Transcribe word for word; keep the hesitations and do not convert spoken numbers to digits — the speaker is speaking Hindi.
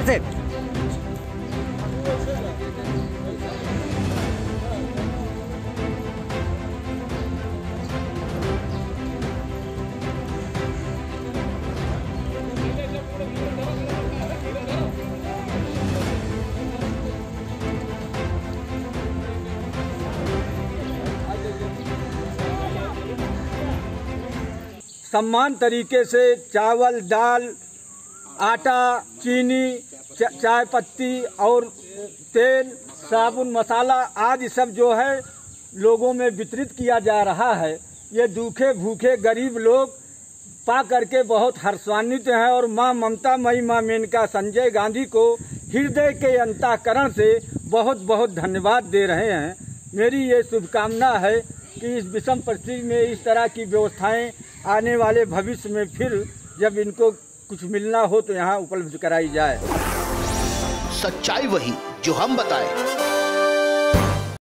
से। सम्मान तरीके से चावल, दाल, आटा, चीनी, चाय पत्ती और तेल, साबुन, मसाला आदि सब जो है लोगों में वितरित किया जा रहा है। ये भूखे भूखे गरीब लोग पा करके बहुत हर्षान्वित हैं और मां ममता मई मां मेनका संजय गांधी को हृदय के अंतःकरण से बहुत बहुत धन्यवाद दे रहे हैं। मेरी ये शुभकामना है कि इस विषम परिस्थिति में इस तरह की व्यवस्थाएं आने वाले भविष्य में फिर जब इनको कुछ मिलना हो तो यहाँ उपलब्ध कराई जाए। सच्चाई वही जो हम बताएं।